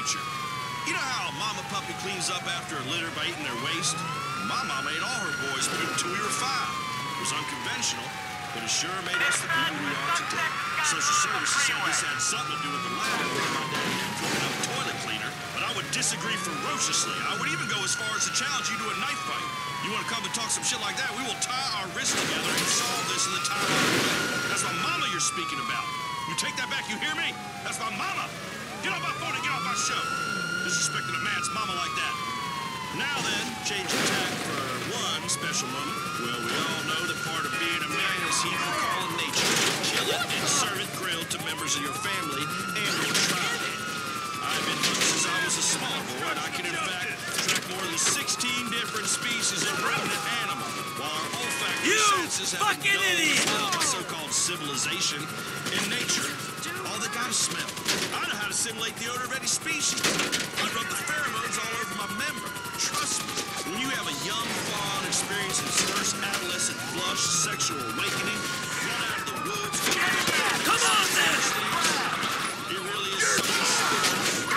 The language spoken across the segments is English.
future. You know how a mama puppy cleans up after a litter by eating their waste? My mama ate all her boys' poop until we were 5. It was unconventional, but it sure made us the people we are today. Social services said this had something to do with the lab where my daddy had cooking up toilet cleaner, but I would disagree ferociously. I would even go as far as to challenge you to a knife fight. You want to come and talk some shit like that, we will tie our wrists together and solve this in the time way. That's my mama you're speaking about. You take that back, you hear me? That's my mama. Get off my phone and get off my show. Disrespecting a man's mama like that. Now then, change of tack for one special moment. Well, we all know that part of being a man is he who call nature. Kill it and serve it grilled to members of your family and your tribe. I've been hunting since I was a small boy, and I can in fact track more than 16 different species of ruminant animal. While our olfactory senses have been dulled by so-called civilization, in nature, all they got is smell. I know how to simulate the odor of any species. I rub the pheromones all over my member. Trust me, when you have a young fawn experiencing his first adolescent flush sexual awakening, run out of the woods. Come on, then! It really is something special.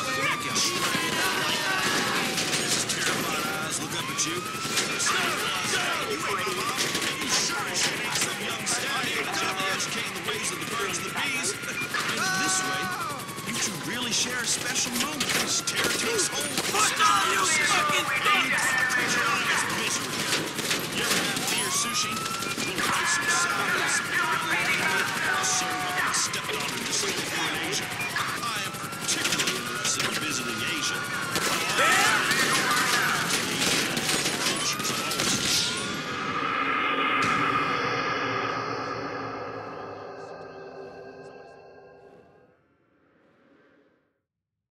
Mrs. Terrified Eyes look up at you. You ain't my mom, and you sure as shit ain't some young stallion gently educating the ways of the birds and the bees. And this way, you two really share a special moment. Terror takes hold. Fuck all you fucking things! Misery. You ever have deer sushi? A little rice and salad and some I'll serve up and step it on in this little